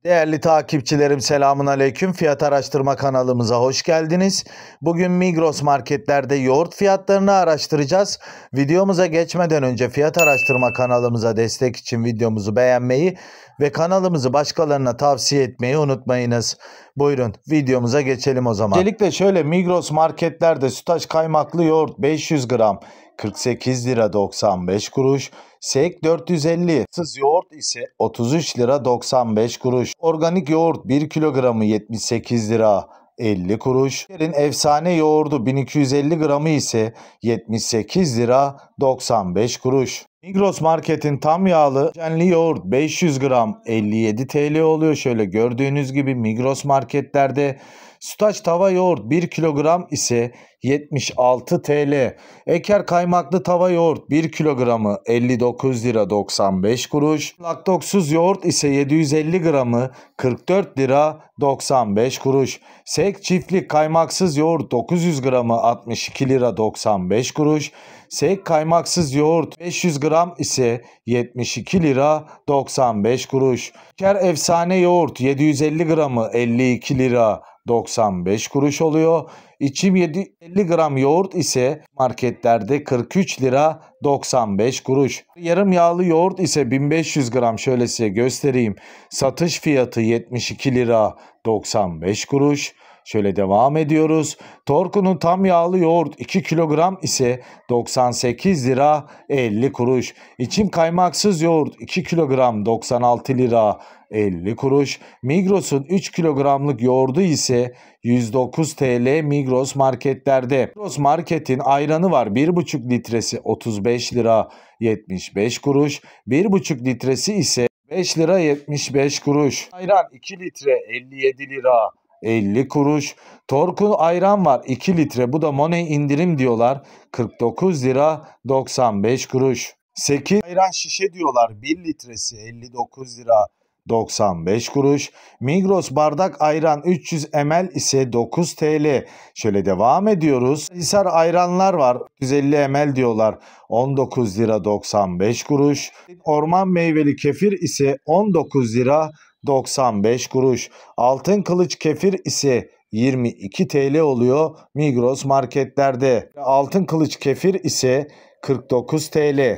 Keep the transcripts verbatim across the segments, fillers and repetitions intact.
Değerli takipçilerim, selamun aleyküm. Fiyat araştırma kanalımıza hoş geldiniz. Bugün Migros marketlerde yoğurt fiyatlarını araştıracağız. Videomuza geçmeden önce fiyat araştırma kanalımıza destek için videomuzu beğenmeyi ve kanalımızı başkalarına tavsiye etmeyi unutmayınız. Buyurun videomuza geçelim o zaman. Öncelikle şöyle, Migros marketlerde sütaş kaymaklı yoğurt beş yüz gram kırk sekiz lira doksan beş kuruş. Sek dört yüz elli. Sız yoğurt ise otuz üç lira doksan beş kuruş. Organik yoğurt bir kilogramı yetmiş sekiz lira elli kuruş. Yerin efsane yoğurdu bin iki yüz elli gramı ise yetmiş sekiz lira doksan beş kuruş. Migros marketin tam yağlı jenli yoğurt beş yüz gram elli yedi TL oluyor. Şöyle gördüğünüz gibi Migros marketlerde sütaş tava yoğurt bir kilogram ise yetmiş altı TL. Eker kaymaklı tava yoğurt bir kilogramı elli dokuz lira doksan beş kuruş. Laktoksuz yoğurt ise yedi yüz elli gramı kırk dört lira doksan beş kuruş. Sek çiftlik kaymaksız yoğurt dokuz yüz gramı altmış iki lira doksan beş kuruş. Sek kaymaksız yoğurt beş yüz gram ise yetmiş iki lira doksan beş kuruş. Eker efsane yoğurt yedi yüz elli gramı elli iki lira doksan beş kuruş oluyor. İçim yedi yüz elli gram yoğurt ise marketlerde kırk üç lira doksan beş kuruş. Yarım yağlı yoğurt ise bin beş yüz gram, şöyle size göstereyim. Satış fiyatı yetmiş iki lira doksan beş kuruş. Şöyle devam ediyoruz. Torku'nun tam yağlı yoğurt iki kilogram ise doksan sekiz lira elli kuruş. İçim kaymaksız yoğurt iki kilogram doksan altı lira elli kuruş. Migros'un üç kilogramlık yoğurdu ise yüz dokuz TL Migros marketlerde. Migros marketin ayranı var. bir buçuk litresi otuz beş lira yetmiş beş kuruş. bir buçuk litresi ise beş lira yetmiş beş kuruş. Ayran iki litre elli yedi lira elli kuruş. Torku ayran var iki litre. Bu da Money indirim diyorlar. kırk dokuz lira doksan beş kuruş. sekiz ayran şişe diyorlar. bir litresi elli dokuz lira doksan beş kuruş. Migros bardak ayran üç yüz mililitre ise dokuz TL. Şöyle devam ediyoruz. Hisar ayranlar var. yüz elli mililitre diyorlar. on dokuz lira doksan beş kuruş. Orman meyveli kefir ise on dokuz lira doksan beş kuruş. Altın kılıç kefir ise yirmi iki TL oluyor Migros marketlerde. Altın kılıç kefir ise kırk dokuz TL.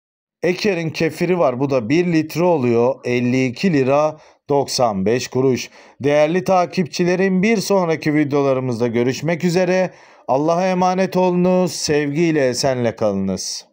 Eker'in kefiri var. Bu da bir litre oluyor. elli iki lira doksan beş kuruş. Değerli takipçilerim, bir sonraki videolarımızda görüşmek üzere. Allah'a emanet olunuz. Sevgiyle, esenle kalınız.